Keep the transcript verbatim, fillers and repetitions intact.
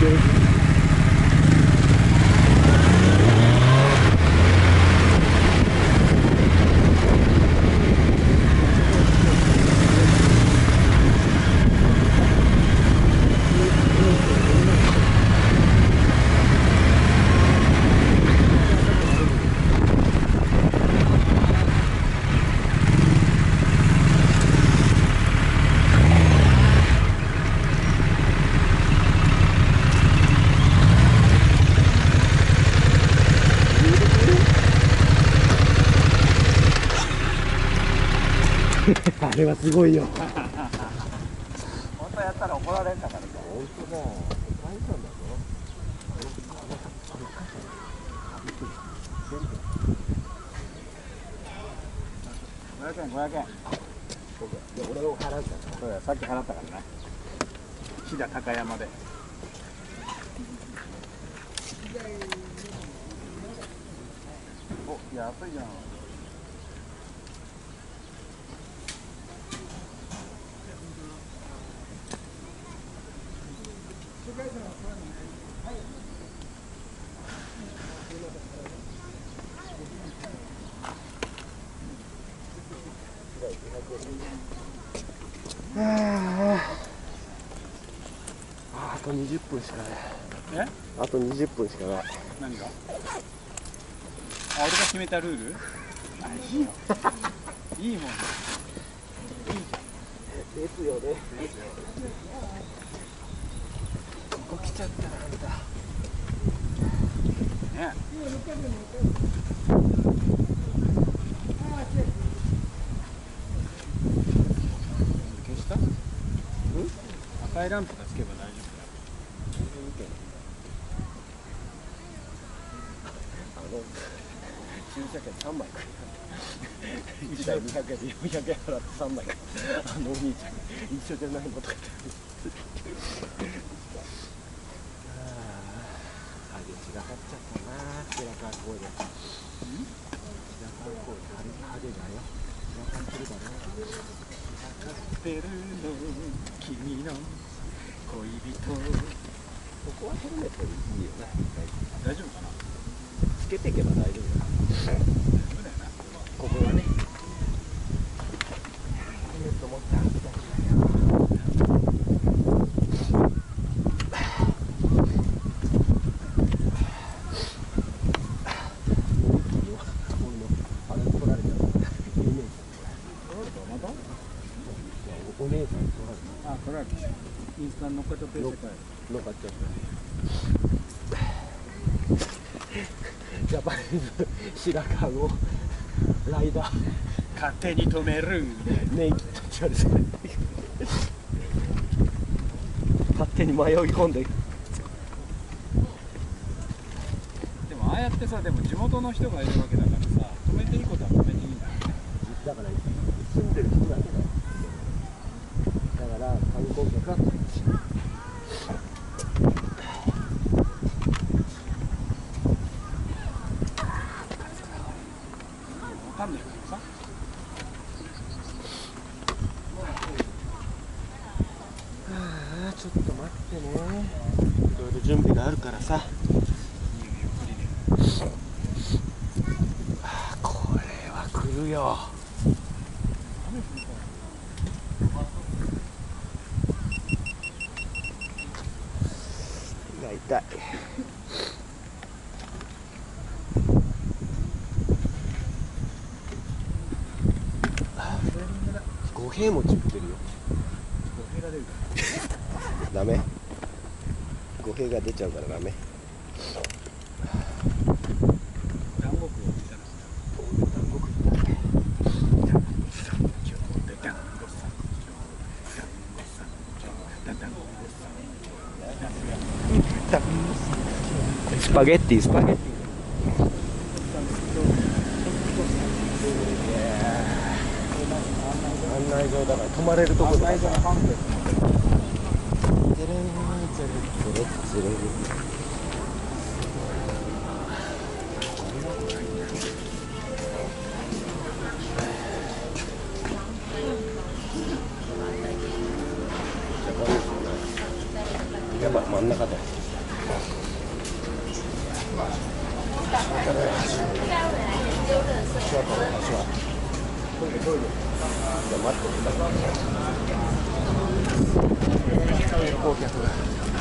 あれはすごいよ。 本当やったら怒られんかったね。 本当だ。大変なんだぞ。 ごひゃくえん、ごひゃくえん。 俺を払うから。 そうだよ、さっき払ったからね。飛騨高山で。お、安いじゃん。 ああとにじゅっぷんしかない。 え？ あとにじゅっぷんしかない。 何が？あ、俺が決めたルール？あ、いいよ。いいもん。いいじゃん。 ですよね。動きちゃったなんだ。 ね。消した？うん？赤いランプがつけば大丈夫だよ。 あの駐車券さんまいくれいちだいにひゃくえんでよんひゃくえん払ってさんまいか。あのお兄ちゃん一緒じゃないのとか言ってああ激地が張っちゃったな。白川公園。白川公園ハゲだよ。白川来るだろ。 かってるの君の恋人。 ここはヘルメットでいいよな。 大丈夫かな？ つけていけば大丈夫だ。ここはね。ヘルメット持って歩きたい。お姉さん取られた。 あ、取られた。インスタに乗っかっちゃってる世界。 乗っかっちゃった。ジャパニーズ白川のライダー勝手に止めるネイキッドって言われて勝手に迷い込んで。 でもああやってさ、でも地元の人がいるわけだからさ、止めていいことは止めていいんだよね。 だから住んでる人だけだよ。だから観光客はこっち。 わかんないからさ。 ああちょっと待ってね。いろいろ準備があるからさ。ああこれは来るよ。手が痛い。五平餅売ってるよ。 五平が出るからダメ。五平が出ちゃうからダメ。 南国を見たら南国行ったね。スパゲッティスパゲッティ。案内状だから泊まれるところだから。やっぱ真ん中だよ。 トイレトイレ。じゃあ待ってください。観光客が。